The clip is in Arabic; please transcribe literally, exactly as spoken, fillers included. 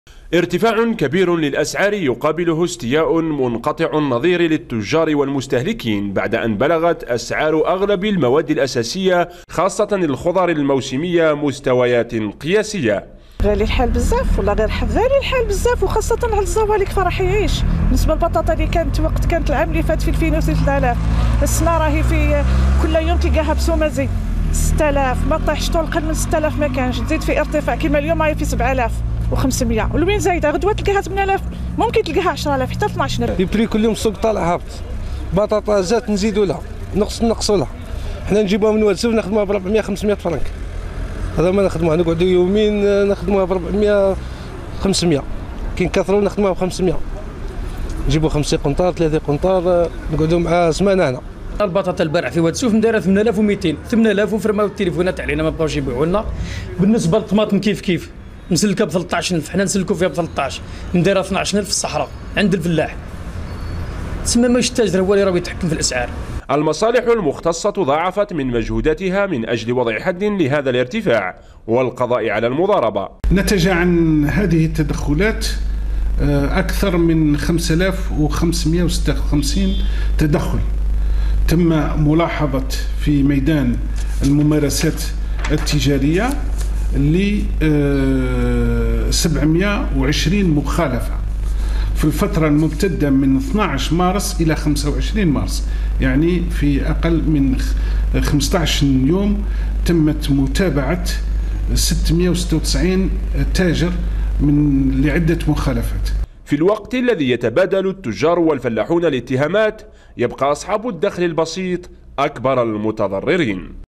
ارتفاع كبير للأسعار يقابله استياء منقطع النظير للتجار والمستهلكين بعد أن بلغت أسعار أغلب المواد الأساسية خاصة الخضر الموسمية مستويات قياسية. غالي الحال بزاف ولا غير غالي الحال بزاف، وخاصة على الزوالك فرح يعيش. بالنسبة للبطاطا اللي كانت وقت كانت العام اللي فات في ألفين وثلاثة آلاف، السنة راهي في كل يوم تلقاها بسومازي ستة آلاف، ما طيحش طول القل من ستة آلاف ما كانش، تزيد في ارتفاع كيما اليوم راهي في سبعة آلاف وخمسمية، والوين زايده غدوه تلقاها ثمانية آلاف، ممكن تلقاها عشرة آلاف حتى اثناش ألف. البري كل يوم السوق طالع هابط، بطاطا زات نزيدوا لها، نقص نقصوا لها، حنا نجيبوها من والسوق نخدموها ب أربعمية خمسمية فرنك، هذا ما نخدموها نقعدوا يومين نخدموها ب أربعمية خمسمية، كي نكثروا نخدموها ب خمسمية، نجيبوا خمسين قنطار ثلاثين قنطار نقعدوا مع سمانه هنا. البطاطا البارح في واد السوف مدايره ثمانية آلاف ومئتين، ثمانية آلاف وفرماو التليفونات علينا ما بقاوش يبيعوا لنا. بالنسبه للطماطم كيف كيف نسلكها ب ثلاثطاش ألف، حنا نسلكوا فيها ب ثلاثطاش، نديرها اثناش ألف في الصحراء عند الفلاح. تسمى ماش التاجر هو اللي راه يتحكم في الاسعار. المصالح المختصة ضاعفت من مجهوداتها من أجل وضع حد لهذا الارتفاع والقضاء على المضاربة. نتج عن هذه التدخلات أكثر من خمسة آلاف وخمسمية وستة وخمسين تدخل تم ملاحظة في ميدان الممارسات التجارية ل سبعمية وعشرين مخالفة في الفترة الممتدة من اثناش مارس إلى خمسة وعشرين مارس، يعني في أقل من خمسة عشر يوم تمت متابعة ستمية وستة وتسعين تاجر من لعدة مخالفات. في الوقت الذي يتبادل التجار والفلاحون الاتهامات، يبقى أصحاب الدخل البسيط أكبر المتضررين.